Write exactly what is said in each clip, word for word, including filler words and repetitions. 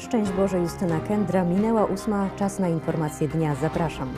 Szczęść Boże, Justyna Kędra. Minęła ósma, czas na informacje dnia. Zapraszam.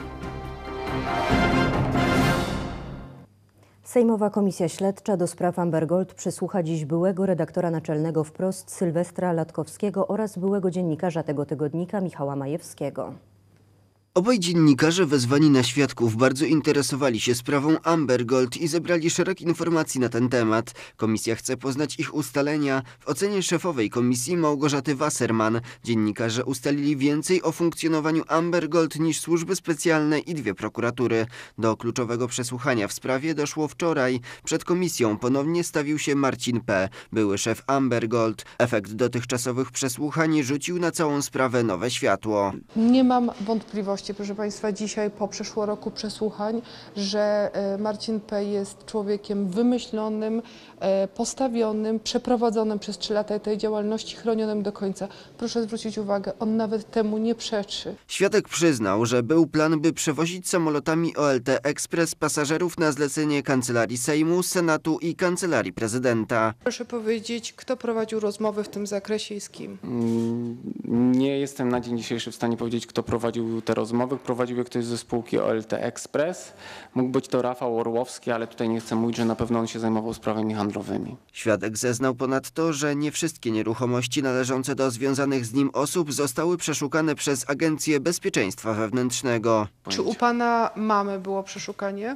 Sejmowa Komisja Śledcza do spraw Amber Gold przesłucha dziś byłego redaktora naczelnego Wprost Sylwestra Latkowskiego oraz byłego dziennikarza tego tygodnika Michała Majewskiego. Obaj dziennikarze wezwani na świadków bardzo interesowali się sprawą Amber Gold i zebrali szereg informacji na ten temat. Komisja chce poznać ich ustalenia. W ocenie szefowej komisji Małgorzaty Wasserman dziennikarze ustalili więcej o funkcjonowaniu Amber Gold niż służby specjalne i dwie prokuratury. Do kluczowego przesłuchania w sprawie doszło wczoraj. Przed komisją ponownie stawił się Marcin P., były szef Amber Gold. Efekt dotychczasowych przesłuchań rzucił na całą sprawę nowe światło. Nie mam wątpliwości, proszę Państwa, dzisiaj po przeszło roku przesłuchań, że Marcin P. jest człowiekiem wymyślonym, postawionym, przeprowadzonym przez trzy lata tej działalności, chronionym do końca. Proszę zwrócić uwagę, on nawet temu nie przeczy. Świadek przyznał, że był plan, by przewozić samolotami O L T Express pasażerów na zlecenie Kancelarii Sejmu, Senatu i Kancelarii Prezydenta. Proszę powiedzieć, kto prowadził rozmowy w tym zakresie i z kim? Nie jestem na dzień dzisiejszy w stanie powiedzieć, kto prowadził te rozmowy. Prowadził je ktoś ze spółki O L T Express. Mógł być to Rafał Orłowski, ale tutaj nie chcę mówić, że na pewno on się zajmował sprawami handlowymi. Świadek zeznał ponadto, że nie wszystkie nieruchomości należące do związanych z nim osób zostały przeszukane przez Agencję Bezpieczeństwa Wewnętrznego. Czy u pana mamy było przeszukanie?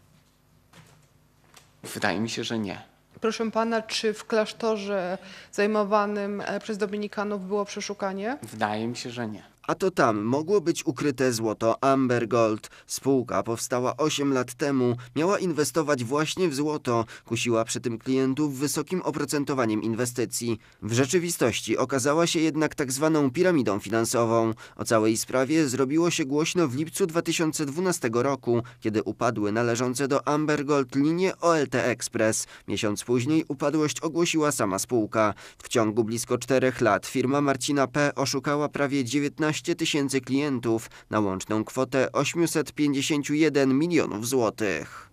Wydaje mi się, że nie. Proszę pana, czy w klasztorze zajmowanym przez dominikanów było przeszukanie? Wydaje mi się, że nie. A to tam mogło być ukryte złoto Amber Gold. Spółka powstała osiem lat temu, miała inwestować właśnie w złoto. Kusiła przy tym klientów wysokim oprocentowaniem inwestycji. W rzeczywistości okazała się jednak tak zwaną piramidą finansową. O całej sprawie zrobiło się głośno w lipcu dwa tysiące dwunastego roku, kiedy upadły należące do Amber Gold linie O L T Express. Miesiąc później upadłość ogłosiła sama spółka. W ciągu blisko czterech lat firma Marcina P. oszukała prawie dziewiętnaście tysięcy klientów na łączną kwotę osiemset pięćdziesiąt jeden milionów złotych.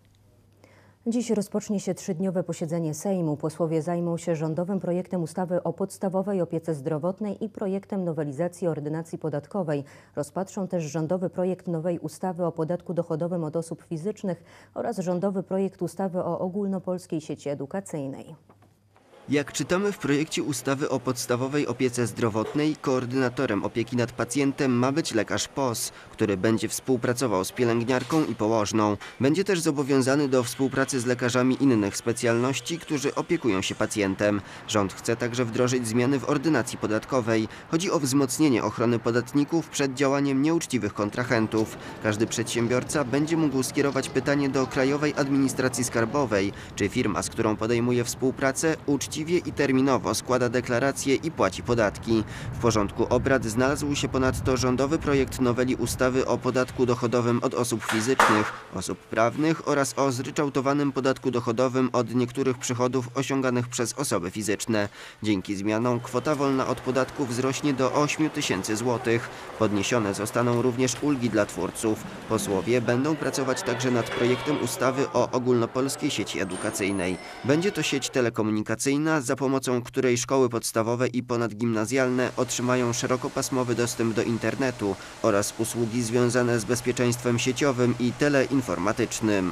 Dziś rozpocznie się trzydniowe posiedzenie Sejmu. Posłowie zajmą się rządowym projektem ustawy o podstawowej opiece zdrowotnej i projektem nowelizacji ordynacji podatkowej. Rozpatrzą też rządowy projekt nowej ustawy o podatku dochodowym od osób fizycznych oraz rządowy projekt ustawy o ogólnopolskiej sieci edukacyjnej. Jak czytamy w projekcie ustawy o podstawowej opiece zdrowotnej, koordynatorem opieki nad pacjentem ma być lekarz P O S, który będzie współpracował z pielęgniarką i położną. Będzie też zobowiązany do współpracy z lekarzami innych specjalności, którzy opiekują się pacjentem. Rząd chce także wdrożyć zmiany w ordynacji podatkowej. Chodzi o wzmocnienie ochrony podatników przed działaniem nieuczciwych kontrahentów. Każdy przedsiębiorca będzie mógł skierować pytanie do Krajowej Administracji Skarbowej, czy firma, z którą podejmuje współpracę, uczci i terminowo składa deklaracje i płaci podatki. W porządku obrad znalazł się ponadto rządowy projekt noweli ustawy o podatku dochodowym od osób fizycznych, osób prawnych oraz o zryczałtowanym podatku dochodowym od niektórych przychodów osiąganych przez osoby fizyczne. Dzięki zmianom kwota wolna od podatku wzrośnie do ośmiu tysięcy złotych. Podniesione zostaną również ulgi dla twórców. Posłowie będą pracować także nad projektem ustawy o ogólnopolskiej sieci edukacyjnej. Będzie to sieć telekomunikacyjna, za pomocą której szkoły podstawowe i ponadgimnazjalne otrzymają szerokopasmowy dostęp do internetu oraz usługi związane z bezpieczeństwem sieciowym i teleinformatycznym.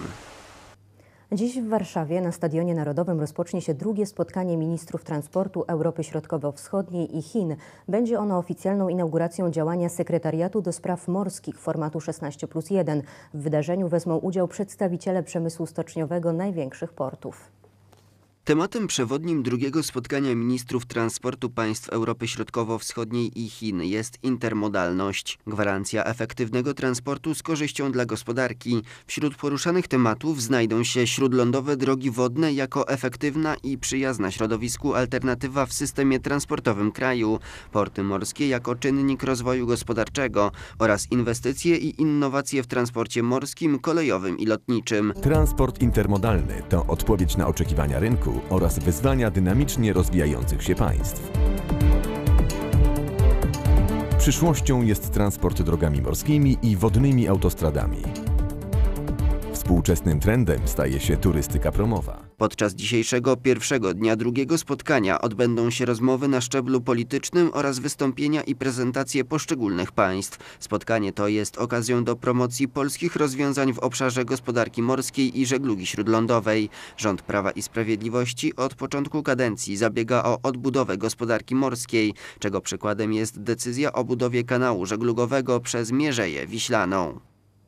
Dziś w Warszawie na Stadionie Narodowym rozpocznie się drugie spotkanie ministrów transportu Europy Środkowo-Wschodniej i Chin. Będzie ono oficjalną inauguracją działania Sekretariatu do Spraw Morskich formatu szesnaście plus jeden. W wydarzeniu wezmą udział przedstawiciele przemysłu stoczniowego największych portów. Tematem przewodnim drugiego spotkania ministrów transportu państw Europy Środkowo-Wschodniej i Chin jest intermodalność. Gwarancja efektywnego transportu z korzyścią dla gospodarki. Wśród poruszanych tematów znajdą się śródlądowe drogi wodne jako efektywna i przyjazna środowisku alternatywa w systemie transportowym kraju, porty morskie jako czynnik rozwoju gospodarczego oraz inwestycje i innowacje w transporcie morskim, kolejowym i lotniczym. Transport intermodalny to odpowiedź na oczekiwania rynku oraz wyzwania dynamicznie rozwijających się państw. Przyszłością jest transport drogami morskimi i wodnymi autostradami. Współczesnym trendem staje się turystyka promowa. Podczas dzisiejszego pierwszego dnia drugiego spotkania odbędą się rozmowy na szczeblu politycznym oraz wystąpienia i prezentacje poszczególnych państw. Spotkanie to jest okazją do promocji polskich rozwiązań w obszarze gospodarki morskiej i żeglugi śródlądowej. Rząd Prawa i Sprawiedliwości od początku kadencji zabiega o odbudowę gospodarki morskiej, czego przykładem jest decyzja o budowie kanału żeglugowego przez Mierzeję Wiślaną.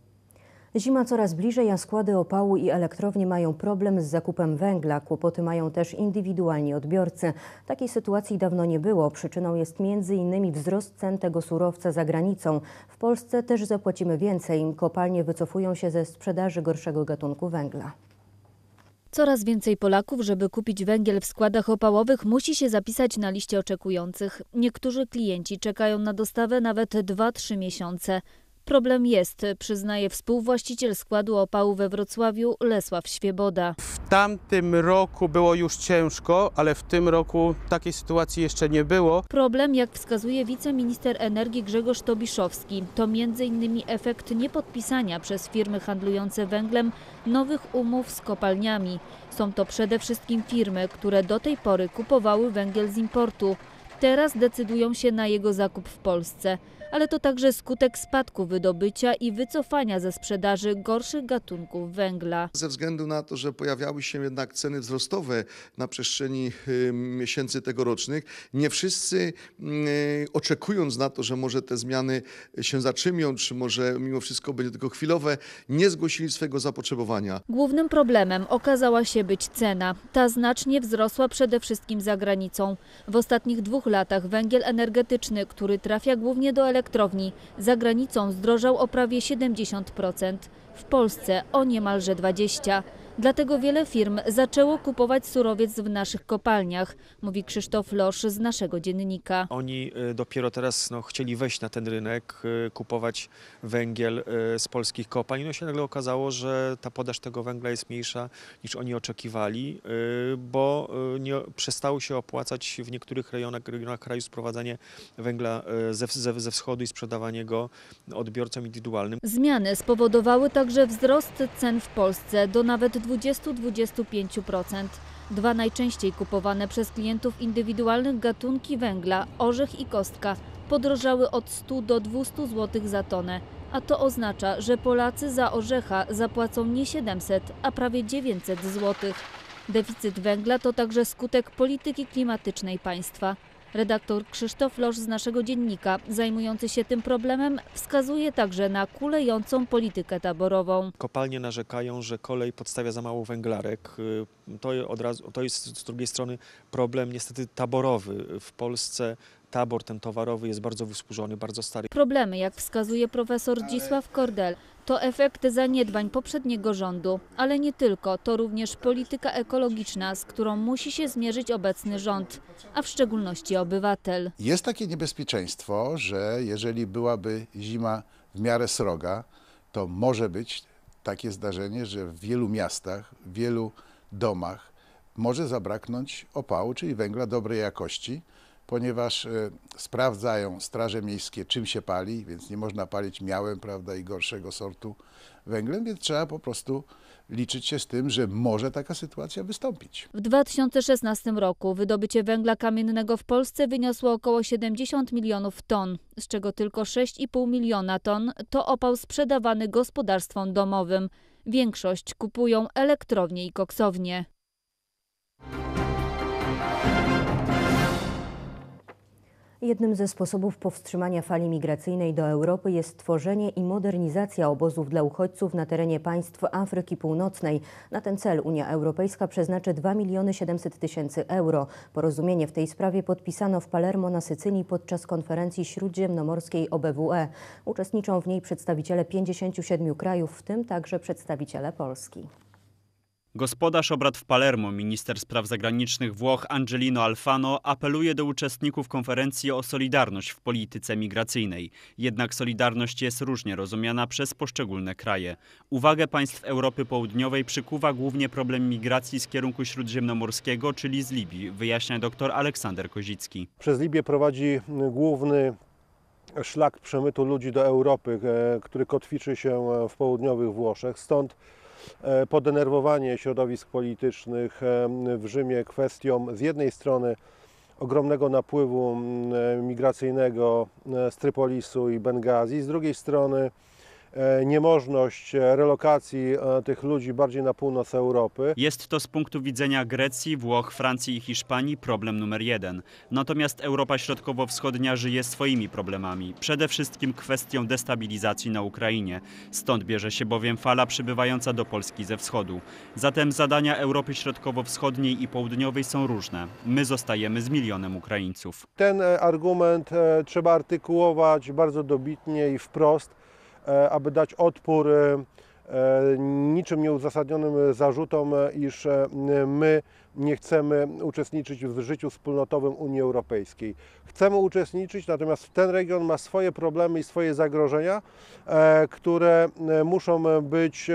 Zima coraz bliżej, a składy opału i elektrownie mają problem z zakupem węgla. Kłopoty mają też indywidualni odbiorcy. Takiej sytuacji dawno nie było. Przyczyną jest między innymi wzrost cen tego surowca za granicą. W Polsce też zapłacimy więcej. Kopalnie wycofują się ze sprzedaży gorszego gatunku węgla. Coraz więcej Polaków, żeby kupić węgiel w składach opałowych, musi się zapisać na liście oczekujących. Niektórzy klienci czekają na dostawę nawet dwa trzy miesiące. Problem jest, przyznaje współwłaściciel składu opału we Wrocławiu Lesław Świeboda. W tamtym roku było już ciężko, ale w tym roku takiej sytuacji jeszcze nie było. Problem, jak wskazuje wiceminister energii Grzegorz Tobiszowski, to między innymi efekt niepodpisania przez firmy handlujące węglem nowych umów z kopalniami. Są to przede wszystkim firmy, które do tej pory kupowały węgiel z importu. Teraz decydują się na jego zakup w Polsce. Ale to także skutek spadku wydobycia i wycofania ze sprzedaży gorszych gatunków węgla. Ze względu na to, że pojawiały się jednak ceny wzrostowe na przestrzeni miesięcy tegorocznych, nie wszyscy oczekując na to, że może te zmiany się zatrzymią, czy może mimo wszystko będzie tylko chwilowe, nie zgłosili swego zapotrzebowania. Głównym problemem okazała się być cena. Ta znacznie wzrosła przede wszystkim za granicą. W ostatnich dwóch latach węgiel energetyczny, który trafia głównie do elektrowni, elektrowni za granicą zdrożał o prawie siedemdziesiąt procent, w Polsce o niemalże dwadzieścia procent. Dlatego wiele firm zaczęło kupować surowiec w naszych kopalniach, mówi Krzysztof Losz z naszego dziennika. Oni dopiero teraz no, chcieli wejść na ten rynek, kupować węgiel z polskich kopalń. No się nagle okazało, że ta podaż tego węgla jest mniejsza niż oni oczekiwali, bo nie przestało się opłacać w niektórych rejonach, rejonach kraju sprowadzanie węgla ze, ze, ze wschodu i sprzedawanie go odbiorcom indywidualnym. Zmiany spowodowały także wzrost cen w Polsce do nawet dwudziestu do dwudziestu pięciu procent. Dwa najczęściej kupowane przez klientów indywidualnych gatunki węgla, orzech i kostka, podrożały od stu do dwustu złotych za tonę. A to oznacza, że Polacy za orzecha zapłacą nie siedemset, a prawie dziewięćset złotych. Deficyt węgla to także skutek polityki klimatycznej państwa. Redaktor Krzysztof Losz z naszego dziennika, zajmujący się tym problemem, wskazuje także na kulejącą politykę taborową. Kopalnie narzekają, że kolej podstawia za mało węglarek. To, od razu, to jest z drugiej strony problem niestety taborowy. W Polsce tabor ten towarowy jest bardzo wysłużony, bardzo stary. Problemy, jak wskazuje profesor Zdzisław Kordel, to efekt zaniedbań poprzedniego rządu, ale nie tylko, to również polityka ekologiczna, z którą musi się zmierzyć obecny rząd, a w szczególności obywatel. Jest takie niebezpieczeństwo, że jeżeli byłaby zima w miarę sroga, to może być takie zdarzenie, że w wielu miastach, w wielu domach może zabraknąć opału, czyli węgla dobrej jakości, ponieważ y, sprawdzają straże miejskie, czym się pali, więc nie można palić miałem, prawda, i gorszego sortu węglem, więc trzeba po prostu liczyć się z tym, że może taka sytuacja wystąpić. W dwa tysiące szesnastym roku wydobycie węgla kamiennego w Polsce wyniosło około siedemdziesiąt milionów ton, z czego tylko sześć i pół miliona ton to opał sprzedawany gospodarstwom domowym. Większość kupują elektrownie i koksownie. Jednym ze sposobów powstrzymania fali migracyjnej do Europy jest tworzenie i modernizacja obozów dla uchodźców na terenie państw Afryki Północnej. Na ten cel Unia Europejska przeznaczy dwa miliony siedemset tysięcy euro. Porozumienie w tej sprawie podpisano w Palermo na Sycylii podczas konferencji śródziemnomorskiej O B W E. Uczestniczą w niej przedstawiciele pięćdziesięciu siedmiu krajów, w tym także przedstawiciele Polski. Gospodarz obrad w Palermo, minister spraw zagranicznych Włoch Angelino Alfano, apeluje do uczestników konferencji o solidarność w polityce migracyjnej. Jednak solidarność jest różnie rozumiana przez poszczególne kraje. Uwagę państw Europy Południowej przykuwa głównie problem migracji z kierunku śródziemnomorskiego, czyli z Libii, wyjaśnia dr Aleksander Kozicki. Przez Libię prowadzi główny szlak przemytu ludzi do Europy, który kotwiczy się w południowych Włoszech. Stąd podenerwowanie środowisk politycznych w Rzymie kwestią z jednej strony ogromnego napływu migracyjnego z Trypolisu i Bengazji, z drugiej strony niemożność relokacji tych ludzi bardziej na północ Europy. Jest to z punktu widzenia Grecji, Włoch, Francji i Hiszpanii problem numer jeden. Natomiast Europa Środkowo-Wschodnia żyje swoimi problemami. Przede wszystkim kwestią destabilizacji na Ukrainie. Stąd bierze się bowiem fala przybywająca do Polski ze wschodu. Zatem zadania Europy Środkowo-Wschodniej i Południowej są różne. My zostajemy z milionem Ukraińców. Ten argument trzeba artykułować bardzo dobitnie i wprost, aby dać odpór niczym nieuzasadnionym zarzutom, iż my nie chcemy uczestniczyć w życiu wspólnotowym Unii Europejskiej. Chcemy uczestniczyć, natomiast ten region ma swoje problemy i swoje zagrożenia, które muszą być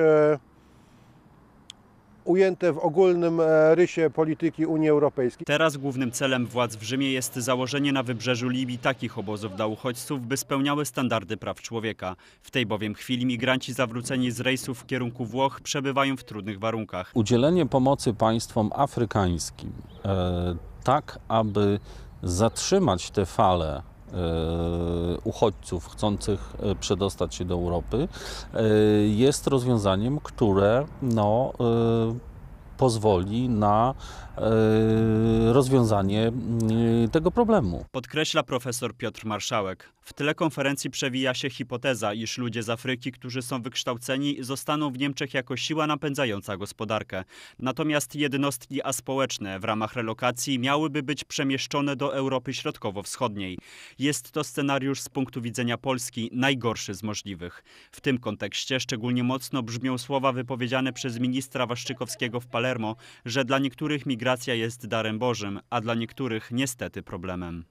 ujęte w ogólnym rysie polityki Unii Europejskiej. Teraz głównym celem władz w Rzymie jest założenie na wybrzeżu Libii takich obozów dla uchodźców, by spełniały standardy praw człowieka. W tej bowiem chwili migranci zawróceni z rejsów w kierunku Włoch przebywają w trudnych warunkach. Udzielenie pomocy państwom afrykańskim, e, tak aby zatrzymać te fale uchodźców chcących przedostać się do Europy, jest rozwiązaniem, które no, pozwoli na rozwiązanie tego problemu. Podkreśla profesor Piotr Marszałek. W tle konferencji przewija się hipoteza, iż ludzie z Afryki, którzy są wykształceni, zostaną w Niemczech jako siła napędzająca gospodarkę. Natomiast jednostki aspołeczne w ramach relokacji miałyby być przemieszczone do Europy Środkowo-Wschodniej. Jest to scenariusz z punktu widzenia Polski najgorszy z możliwych. W tym kontekście szczególnie mocno brzmią słowa wypowiedziane przez ministra Waszczykowskiego w Palermo, że dla niektórych migracja jest darem Bożym, a dla niektórych niestety problemem.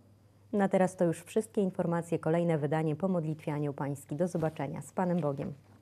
Na teraz to już wszystkie informacje. Kolejne wydanie po modlitwie Anioł Pański. Do zobaczenia. Z Panem Bogiem.